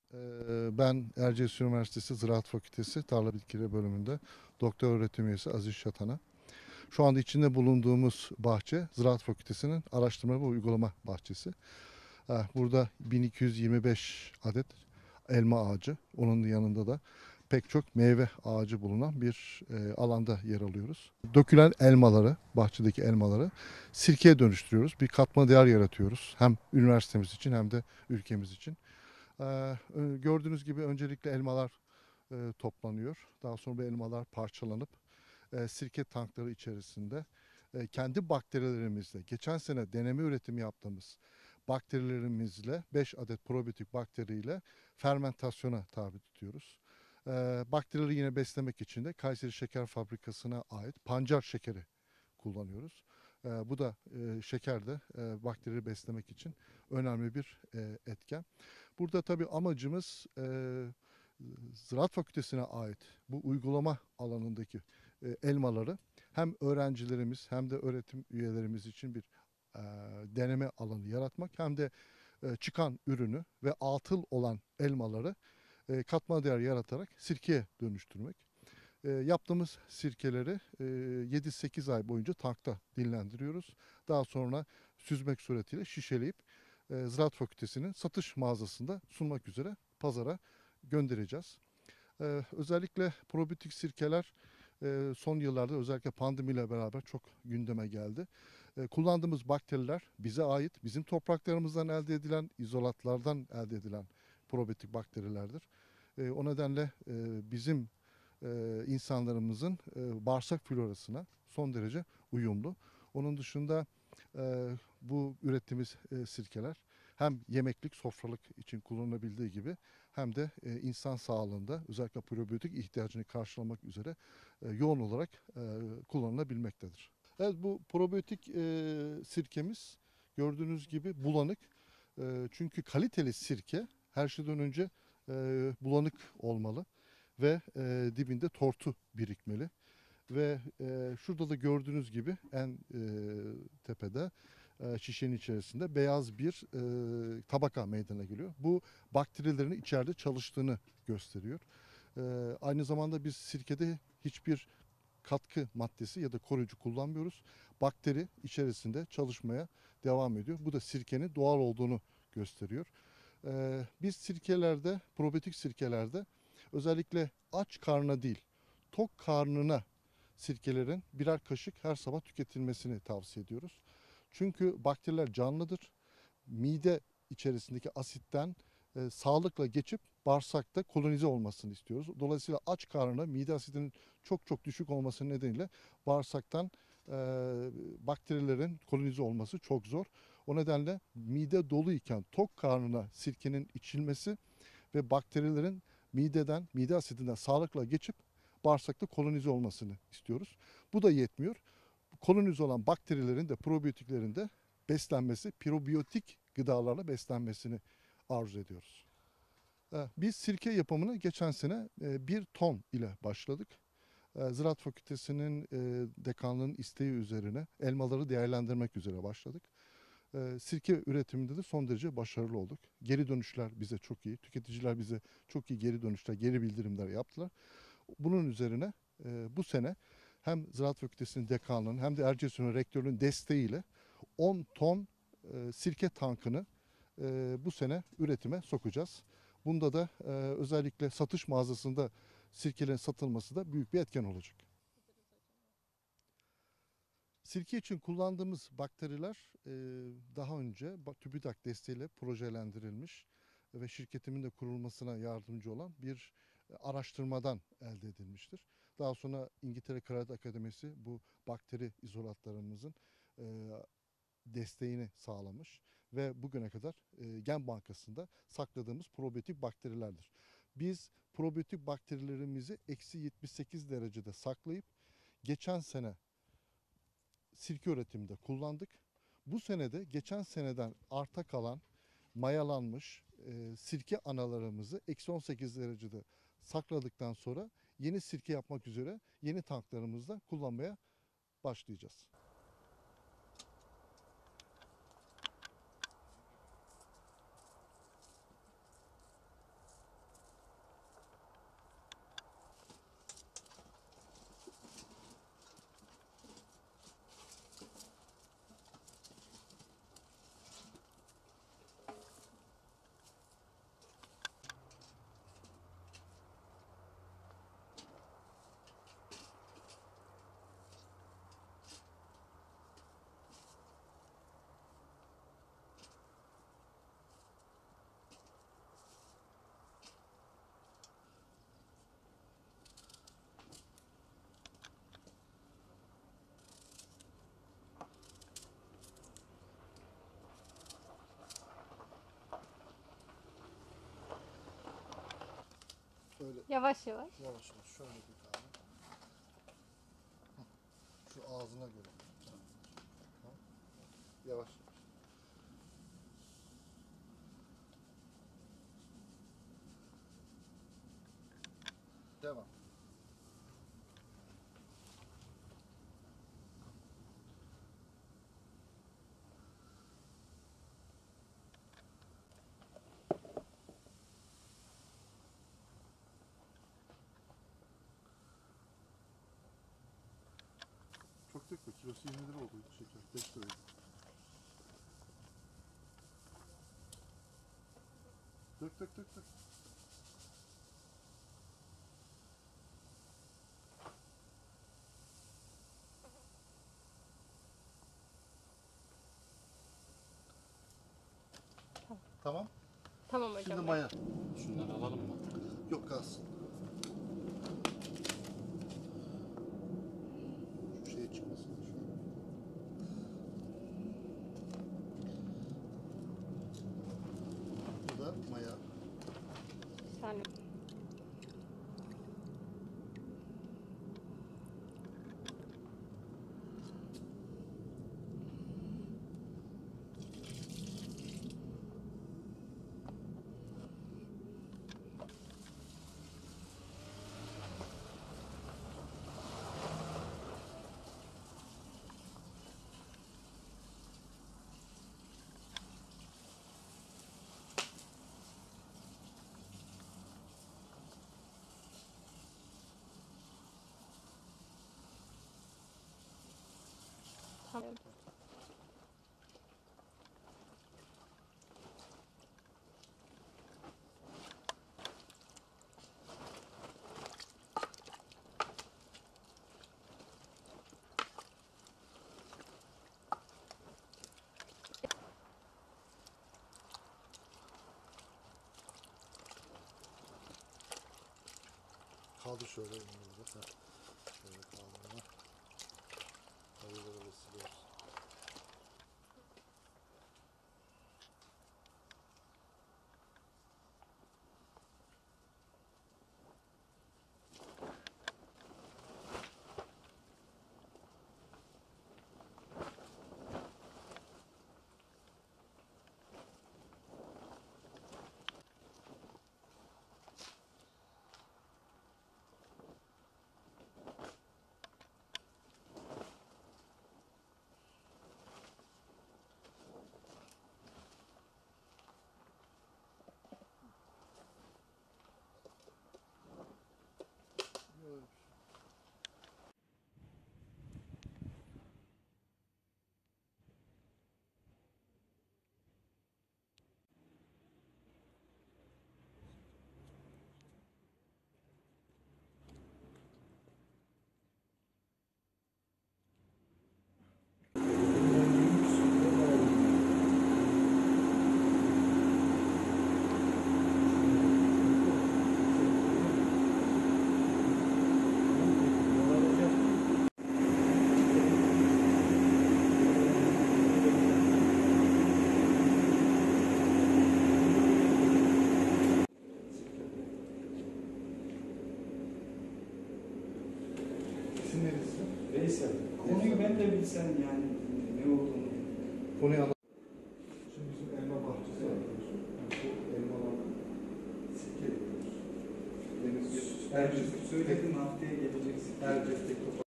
Ben Erciyes Üniversitesi Ziraat Fakültesi Tarla Bitkileri bölümünde doktor öğretim üyesi Aziz Şatan'a. Şu anda içinde bulunduğumuz bahçe Ziraat Fakültesi'nin araştırma ve uygulama bahçesi. Burada 1225 adet elma ağacı, onun yanında da pek çok meyve ağacı bulunan bir alanda yer alıyoruz. Dökülen elmaları, bahçedeki elmaları sirkeye dönüştürüyoruz. Bir katma değer yaratıyoruz. Hem üniversitemiz için hem de ülkemiz için. Gördüğünüz gibi öncelikle elmalar toplanıyor. Daha sonra bu elmalar parçalanıp sirke tankları içerisinde kendi bakterilerimizle, geçen sene deneme üretimi yaptığımız bakterilerimizle 5 adet probiyotik bakteriyle fermentasyona tabi tutuyoruz. Bakterileri yine beslemek için de Kayseri Şeker Fabrikası'na ait pancar şekeri kullanıyoruz. Bu da şekerde bakterileri beslemek için önemli bir etken. Burada tabii amacımız Ziraat Fakültesine ait bu uygulama alanındaki elmaları hem öğrencilerimiz hem de öğretim üyelerimiz için bir e, deneme alanı yaratmak hem de çıkan ürünü ve atıl olan elmaları katma değer yaratarak sirkeye dönüştürmek. Yaptığımız sirkeleri 7-8 ay boyunca tankta dinlendiriyoruz. Daha sonra süzmek suretiyle şişeleyip Ziraat Fakültesi'nin satış mağazasında sunmak üzere pazara göndereceğiz. Özellikle probiyotik sirkeler son yıllarda özellikle pandemiyle beraber çok gündeme geldi. Kullandığımız bakteriler bize ait, bizim topraklarımızdan elde edilen, izolatlardan elde edilen probiyotik bakterilerdir. O nedenle bizim insanlarımızın bağırsak florasına son derece uyumlu. Onun dışında bu ürettiğimiz sirkeler hem yemeklik, sofralık için kullanılabildiği gibi hem de insan sağlığında özellikle probiyotik ihtiyacını karşılamak üzere yoğun olarak kullanılabilmektedir. Evet, bu probiyotik sirkemiz gördüğünüz gibi bulanık. Çünkü kaliteli sirke her şeyden önce bulanık olmalı ve dibinde tortu birikmeli. Ve şurada da gördüğünüz gibi en tepede şişenin içerisinde beyaz bir tabaka meydana geliyor. Bu bakterilerin içeride çalıştığını gösteriyor. Aynı zamanda biz sirkede hiçbir katkı maddesi ya da koruyucu kullanmıyoruz. Bakteri içerisinde çalışmaya devam ediyor. Bu da sirkenin doğal olduğunu gösteriyor. Biz sirkelerde, probiyotik sirkelerde özellikle aç karnına değil, tok karnına sirkelerin birer kaşık her sabah tüketilmesini tavsiye ediyoruz. Çünkü bakteriler canlıdır. Mide içerisindeki asitten sağlıkla geçip bağırsakta kolonize olmasını istiyoruz. Dolayısıyla aç karnına mide asidinin çok çok düşük olması nedeniyle bağırsaktan e, bakterilerin kolonize olması çok zor. O nedenle mide dolu iken tok karnına sirkenin içilmesi ve bakterilerin mide asidinden sağlıkla geçip bağırsakta kolonize olmasını istiyoruz. Bu da yetmiyor. Kolonize olan bakterilerin de probiyotiklerin de beslenmesi, probiyotik gıdalarla beslenmesini arzu ediyoruz. Biz sirke yapımını geçen sene 1 ton ile başladık. Ziraat Fakültesi'nin dekanlığının isteği üzerine elmaları değerlendirmek üzere başladık. Sirke üretiminde de son derece başarılı olduk. Geri dönüşler bize çok iyi. Tüketiciler bize çok iyi geri dönüşler, geri bildirimler yaptılar. Bunun üzerine bu sene hem Ziraat Fakültesi'nin dekanlığının hem de Erciyes Üniversitesi rektörünün desteğiyle 10 ton sirke tankını bu sene üretime sokacağız. Bunda da özellikle satış mağazasında sirkelerin satılması da büyük bir etken olacak. Sirke için kullandığımız bakteriler daha önce TÜBİTAK desteğiyle projelendirilmiş ve şirketimin de kurulmasına yardımcı olan bir araştırmadan elde edilmiştir. Daha sonra İngiltere Kraliyet Akademisi bu bakteri izolatlarımızın e, desteğini sağlamış ve bugüne kadar Gen Bankası'nda sakladığımız probiyotik bakterilerdir. Biz probiyotik bakterilerimizi -78 derecede saklayıp geçen sene sirke üretiminde kullandık. Bu senede geçen seneden arta kalan mayalanmış sirke analarımızı -18 derecede sakladıktan sonra yeni sirke yapmak üzere yeni tanklarımızda kullanmaya başlayacağız. Yavaş yavaş. Yavaş yavaş şöyle bir tane. Şu ağzına göre. Tamam. Yavaş yavaş. Devam. Çok dökme. Kilosu 20 lira oldu şeker. 5 liraydı. Dök dök dök dök. Tamam. Tamam hocam. Şimdi maya. Şunları alalım mı? Yok kalsın. Şu şeye çıkmasın. Şöyle. Bu da maya. Bir saniye. Tamam. Kaldı şöyle önümüzde. Şöyle kaldırma. Tabii siliyoruz. Böyle. İsim neresi? Veysel. Konuyu ben de bilsem yani ne olduğunu. Konuyu anlat. Şimdi bizim elma bahçesi var. Bu elmalardan sirke yapıyoruz. Deniz Erciyes söyledim haftaya geleceksin. Erciyes'teki